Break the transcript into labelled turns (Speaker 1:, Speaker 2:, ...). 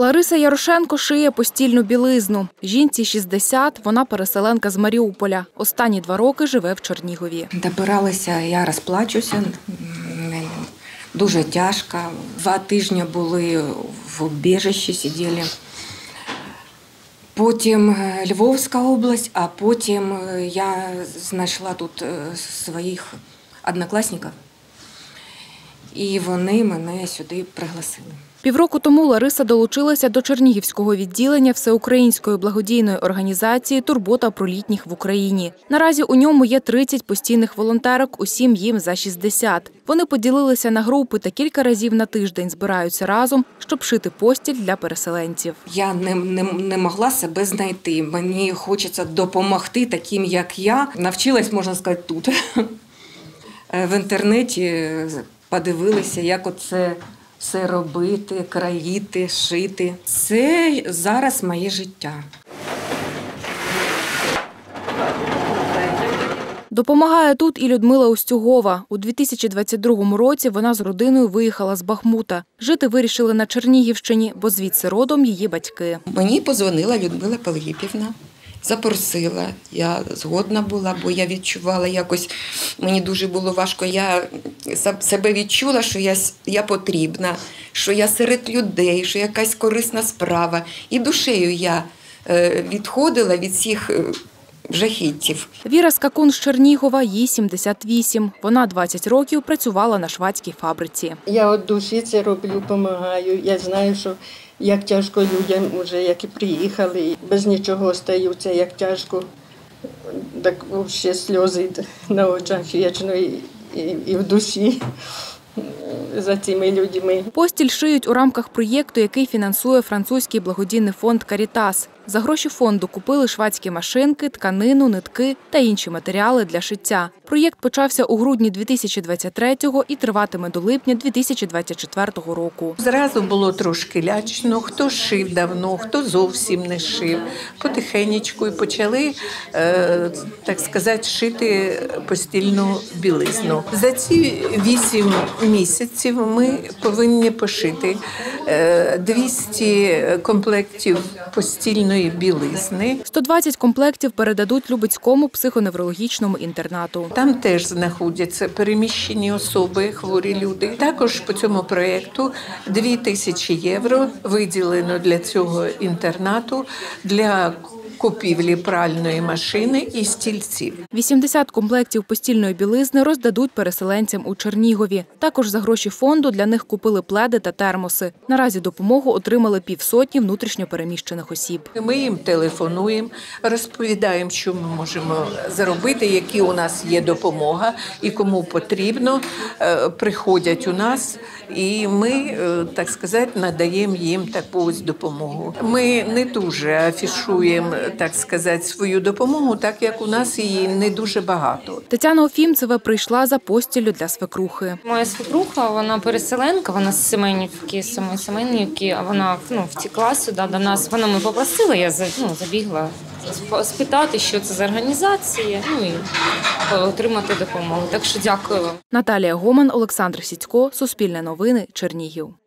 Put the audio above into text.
Speaker 1: Лариса Ярошенко шиє постільну білизну. Жінці 60, вона переселенка з Маріуполя. Останні 2 роки живе в Чернігові.
Speaker 2: Добиралася, я розплачуся, дуже тяжко. 2 тижні були в убіжищі, сиділи. Потім Львовська область, а потім я знайшла тут своїх однокласників. І вони мене сюди пригласили.
Speaker 1: Півроку тому Лариса долучилася до Чернігівського відділення Всеукраїнської благодійної організації «Турбота про літніх в Україні». Наразі у ньому є 30 постійних волонтерок, усім їм за 60. Вони поділилися на групи та кілька разів на тиждень збираються разом, щоб шити постіль для переселенців.
Speaker 2: Я не могла себе знайти. Мені хочеться допомогти таким, як я. Навчилась, можна сказати, тут. В інтернеті подивилися, як оце все робити, країти, шити. Це зараз моє життя.
Speaker 1: Допомагає тут і Людмила Устюгова. У 2022 році вона з родиною виїхала з Бахмута. Жити вирішили на Чернігівщині, бо звідси родом її батьки.
Speaker 3: Мені подзвонила Людмила Пилипівна. Запросила, я згодна була, бо я відчувала якось, мені дуже було важко, я себе відчула, що я потрібна, що я серед людей, що якась корисна справа. І душею я відходила від всіх жахіттів.
Speaker 1: Віра Скакун з Чернігова, їй 78. Вона 20 років працювала на швадській фабриці.
Speaker 4: Я від душі це роблю, допомагаю. Я знаю, що як тяжко людям, вже які приїхали, без нічого остаються, як тяжко. Так взагалі сльози на очах вічно і в душі за цими людьми.
Speaker 1: Постіль шиють у рамках проєкту, який фінансує французький благодійний фонд «Карітас». За гроші фонду купили швадські машинки, тканину, нитки та інші матеріали для шиття. Проєкт почався у грудні 2023-го і триватиме до липня 2024 року.
Speaker 5: Зразу було трошки лячно, хто шив давно, хто зовсім не шив. Потихенечку і почали, так сказати, шити постільну білизну. За ці 8 місяців ми повинні пошити 200 комплектів постільної білизни.
Speaker 1: 120 комплектів передадуть Любецькому психоневрологічному інтернату.
Speaker 5: Там теж знаходяться переміщені особи, хворі люди. Також по цьому проєкту 2000 євро виділено для цього інтернату для купівлі пральної машини і стільців.
Speaker 1: 80 комплектів постільної білизни роздадуть переселенцям у Чернігові. Також за гроші фонду для них купили пледи та термоси. Наразі допомогу отримали 50 внутрішньо переміщених осіб.
Speaker 5: Ми їм телефонуємо, розповідаємо, що ми можемо зробити, які у нас є допомога і кому потрібно. Приходять у нас і ми, так сказати, надаємо їм таку ось допомогу. Ми не дуже афішуємо, так сказати, свою допомогу, так як у нас її не дуже багато.
Speaker 1: Тетяна Офімцева прийшла за постіллю для свекрухи.
Speaker 6: Моя свекруха, вона переселенка, вона з Семенівки, самої Семенівки, а вона втекла сюди до нас. Вона мене попросила, я забігла спитати, що це за організація, і отримати допомогу. Так що дякую вам.
Speaker 1: Наталія Гоман, Олександр Сідько, Суспільне новини, Чернігів.